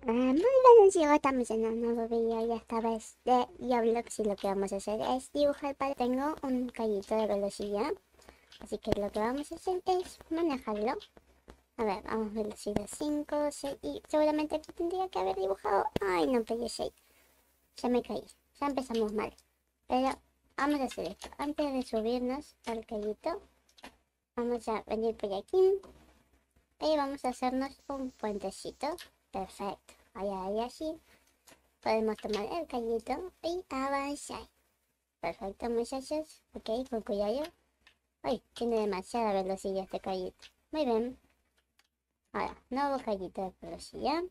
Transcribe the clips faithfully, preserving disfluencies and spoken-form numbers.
Ah, muy buenos días, estamos en un nuevo video y esta vez de Roblox y lo que vamos a hacer es dibujar para... Tengo un callito de velocidad, así que lo que vamos a hacer es manejarlo. A ver, vamos a velocidad cinco, seis y seguramente aquí tendría que haber dibujado... Ay, no pegué seis, ya me caí, ya empezamos mal. Pero vamos a hacer esto, antes de subirnos al callito, vamos a venir por aquí y vamos a hacernos un puentecito. Perfecto, ahí, ahí, así. Podemos tomar el callito y avanzar. Perfecto, muchachos. Ok, con cuidado. Uy, tiene demasiada velocidad este callito. Muy bien. Ahora, nuevo callito de velocidad.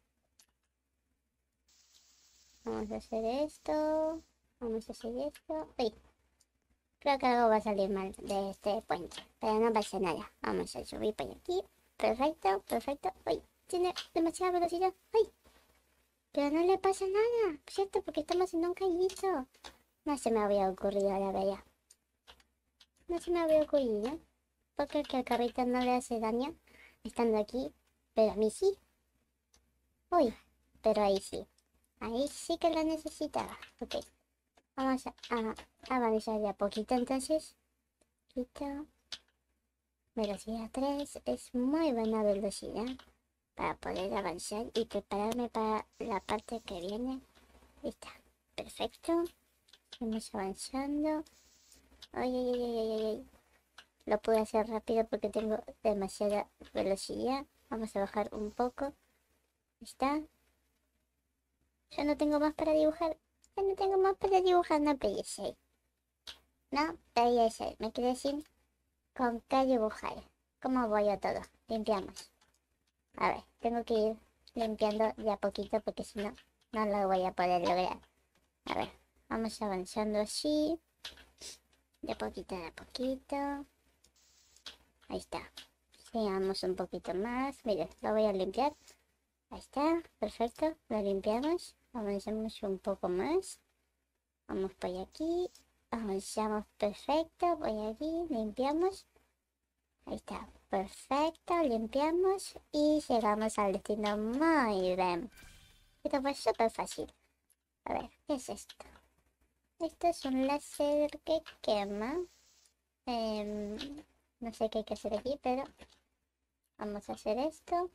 Vamos a hacer esto. Vamos a hacer esto. Uy, creo que algo va a salir mal de este puente. Pero no pasa nada. Vamos a subir por aquí. Perfecto, perfecto. Uy, tiene demasiada velocidad. Uy, pero no le pasa nada. ¿Cierto? Porque estamos en un callito. No se me había ocurrido, la verdad. No se me había ocurrido. Porque que al carrito no le hace daño estando aquí. Pero a mí sí. Uy, pero ahí sí. Ahí sí que lo necesitaba. Ok. Vamos a, a avanzar de a poquito entonces. Poquito. Velocidad tres. Es muy buena velocidad para poder avanzar y prepararme para la parte que viene. Ahí está. Perfecto. Vamos avanzando. Ay, ay, ay, ay, ay, ay. Lo pude hacer rápido porque tengo demasiada velocidad. Vamos a bajar un poco. ¿Está? Ya no tengo más para dibujar. Ya no tengo más para dibujar. No pegué seis. No pegué seis. Me quedé sin con qué dibujar. ¿Cómo voy a todo? Limpiamos. A ver, tengo que ir limpiando de a poquito porque si no, no lo voy a poder lograr. A ver, vamos avanzando así. De a poquito, de a poquito. Ahí está. Sigamos un poquito más. Mire, lo voy a limpiar. Ahí está, perfecto, lo limpiamos, avanzamos un poco más, vamos por aquí, avanzamos, perfecto, por aquí, limpiamos, ahí está, perfecto, limpiamos y llegamos al destino muy bien. Esto fue súper fácil. A ver, ¿qué es esto? Esto es un láser que quema. Em, no sé qué hay que hacer aquí, pero vamos a hacer esto.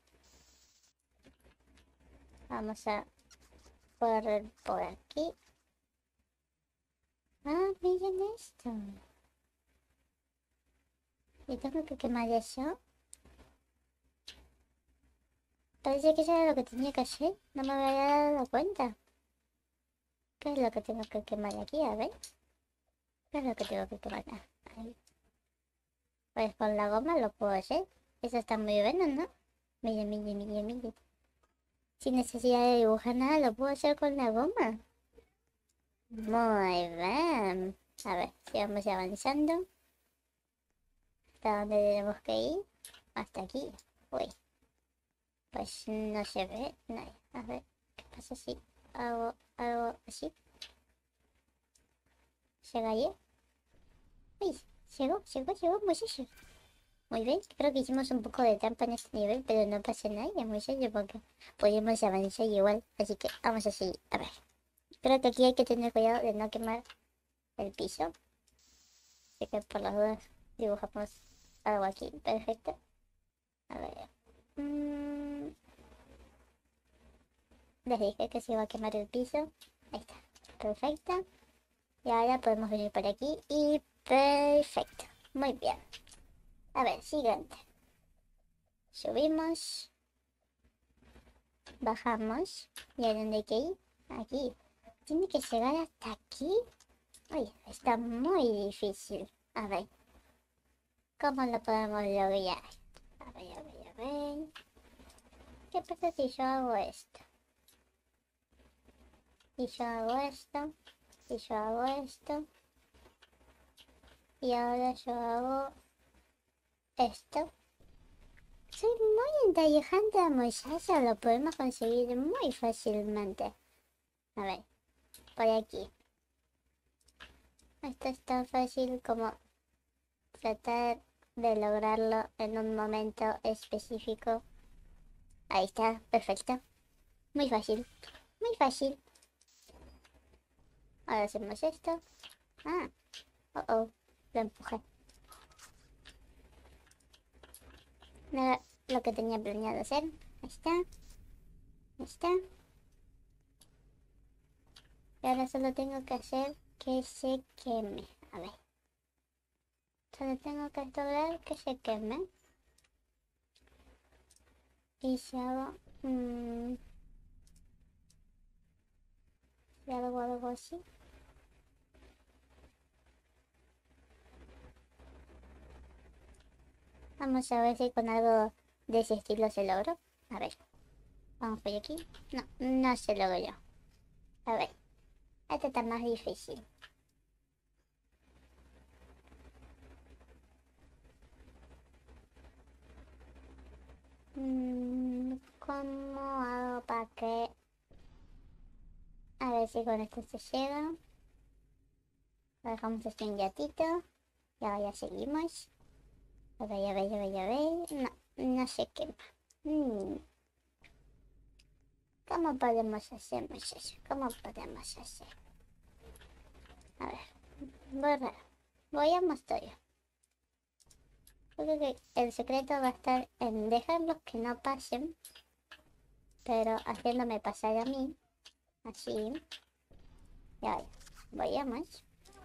Vamos a correr por aquí. Ah, miren esto. ¿Y tengo que quemar eso? Parece que eso era lo que tenía que hacer. No me había dado cuenta. ¿Qué es lo que tengo que quemar aquí? A ver. ¿Qué es lo que tengo que quemar? Ah, ahí. Pues con la goma lo puedo hacer. Eso está muy bueno, ¿no? Mire, mire, mire, mire. Sin necesidad de dibujar nada, lo puedo hacer con la goma. Muy bien. A ver, sigamos avanzando. ¿Hasta dónde tenemos que ir? Hasta aquí. Uy. Pues no se ve. No. A ver, ¿qué pasa si hago algo así? ¿Llegaría? Uy, llegó, llegó, llegó, muchacho. Muy bien, creo que hicimos un poco de trampa en este nivel, pero no pasa nada, muchacho, porque podemos avanzar igual. Así que vamos a seguir. A ver, creo que aquí hay que tener cuidado de no quemar el piso. Así que por las dudas dibujamos algo aquí. Perfecto. A ver. Mmm, les dije que se iba a quemar el piso. Ahí está. Perfecto. Y ahora podemos venir por aquí y perfecto. Muy bien. A ver, siguiente. Subimos, bajamos. ¿Y a dónde hay que ir? Aquí. ¿Tiene que llegar hasta aquí? Uy, está muy difícil. A ver, ¿cómo lo podemos lograr? A ver, a ver, a ver. ¿Qué pasa si yo hago esto? Y yo hago esto. Y yo hago esto. Y ahora yo hago esto. Soy muy inteligente, muchacha. Lo podemos conseguir muy fácilmente. A ver, por aquí. Esto es tan fácil como tratar de lograrlo en un momento específico. Ahí está, perfecto. Muy fácil. Muy fácil. Ahora hacemos esto. Ah. Oh, oh. Lo empujé. No era lo que tenía planeado hacer. Ahí está. Ahí está. Y ahora solo tengo que hacer que se queme. A ver. Solo tengo que lograr que se queme. Y si hago... Mmm, si hago algo así. Vamos a ver si con algo de ese estilo se logró. A ver. Vamos por aquí. No, no se logró. A ver. Este está más difícil. Mm, ¿cómo hago para que...? A ver si con esto se llega. Lo dejamos así un ratito. Y ahora ya seguimos. A ver, a ver, a ver, a ver. No, no se quema. Mm, ¿cómo podemos hacer eso? ¿Cómo podemos hacer? A ver. Borrar. Voy a mostrar. Creo que el secreto va a estar en dejarlos que no pasen. Pero haciéndome pasar a mí. Así. Y ahora. Voy a más.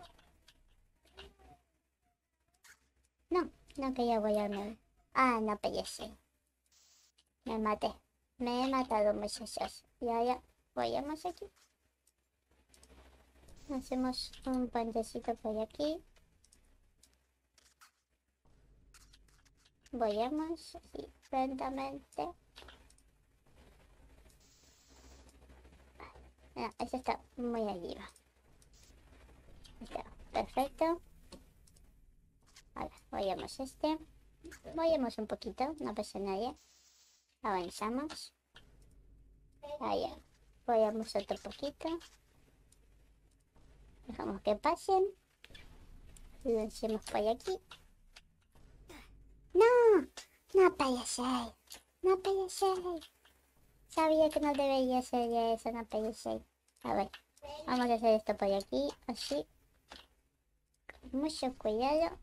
No, no quería volarme. Ah, no pellizqué. Me maté. Me he matado, muchachos. Y ahora voyamos aquí. Hacemos un puentecito por aquí. Voyamos así lentamente. No, ese está muy arriba. Está perfecto. Ahora, voyamos este. Voyamos un poquito, no pasa nada. Avanzamos. Allá. Voyamos otro poquito. Dejamos que pasen. Lo hacemos por aquí. ¡No! No payasé. No payasé. Sabía que no debería hacer eso, no payasé. A ver. Vamos a hacer esto por aquí. Así. Con mucho cuidado.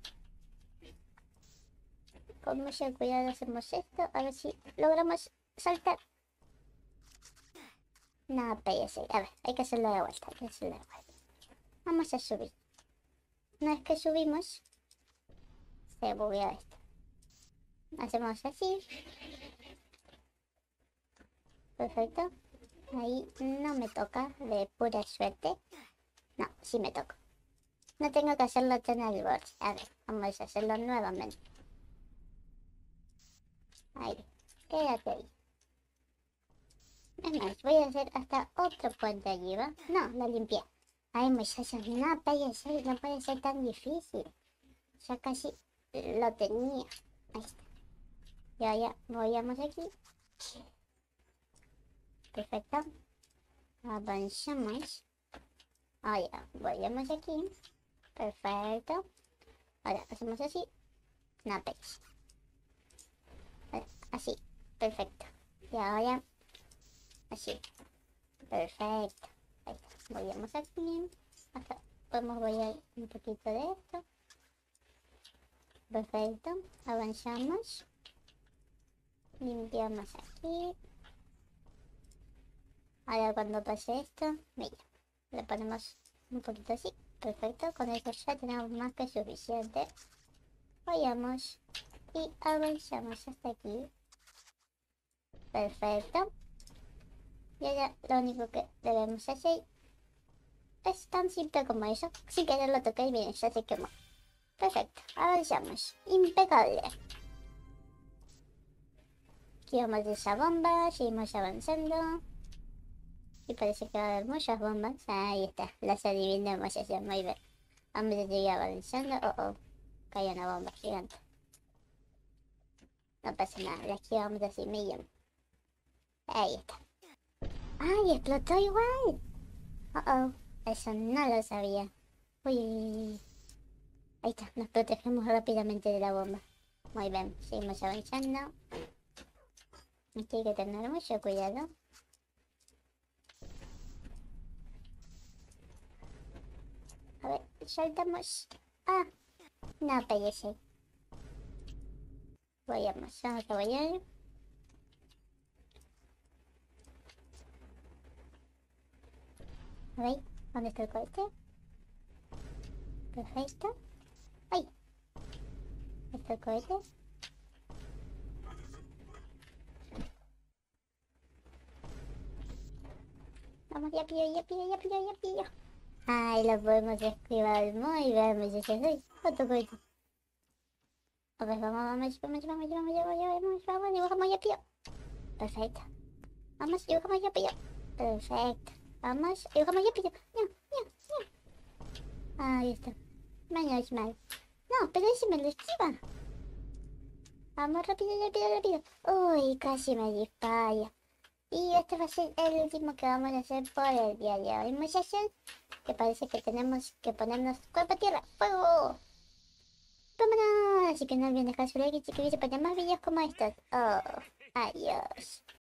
Con mucho cuidado hacemos esto. A ver si logramos saltar. No payasé. A ver, hay que hacerlo de vuelta. Hay que hacerlo de vuelta. Vamos a subir. Una vez que subimos, se buguea esto. Hacemos así. Perfecto. Ahí no me toca de pura suerte. No, sí me toca. No tengo que hacerlo tan al borde. A ver, vamos a hacerlo nuevamente. Ahí. Quédate ahí. Es más, voy a hacer hasta otro puente allí, ¿va? No, lo limpié. Ay, muchachos, no puede ser, no puede ser tan difícil. Ya casi lo tenía. Ahí está. Y ahora voyamos aquí. Perfecto. Avanzamos. Ahora voyamos aquí. Perfecto. Ahora hacemos así. No pegues. Así. Perfecto. Y ahora así. Perfecto. Ahí está. Voyamos aquí. Hasta podemos voyar un poquito de esto. Perfecto. Avanzamos. Limpiamos aquí. Ahora cuando pase esto, mira, le ponemos un poquito así. Perfecto. Con eso ya tenemos más que suficiente. Vayamos y avanzamos hasta aquí. Perfecto. Y ahora lo único que debemos hacer es tan simple como eso. Sin querer lo toqué y bien, ya se quemó. Perfecto. Avanzamos. Impecable. Quitamos esa bomba. Seguimos avanzando. Y parece que va a haber muchas bombas. Ahí está. Las adivinamos así. Muy bien. Vamos a seguir avanzando. Oh, oh. Cayó una bomba gigante. No pasa nada. La esquivamos así millón. Ahí está. ¡Ay! Explotó igual. Oh, oh. Eso no lo sabía. Uy, uy, uy. Ahí está. Nos protegemos rápidamente de la bomba. Muy bien. Seguimos avanzando. Aquí hay que tener mucho cuidado. saltamos. Ah, no pegué. Vayamos, vamos a volar. A ver, ¿dónde está el cohete? Perfecto. ¡Ay! ¿Está el cohete? Vamos, ya pillo, ya pillo, ya pillo, ya pillo. Ay, lo podemos esquivar muy bien, me dice, soy otro cohete. A ver, vamos, vamos, vamos, vamos, vamos, vamos, vamos, vamos, dibujamos ya pillo. Perfecto. Vamos, dibujamos ya pillo. Perfecto. Vamos, dibujamos ya pillo. No, no, no. Ahí está. Menos mal. No, pero ese me lo esquiva. Vamos, rápido, rápido, rápido. Uy, casi me dispara. Y este va a ser el último que vamos a hacer por el día de hoy, muchachos. Que parece que tenemos que ponernos cuerpo a tierra. ¡Fuego! ¡Vámonos! Así que no olviden dejar su like y suscribirse para más videos como estos. Oh, adiós.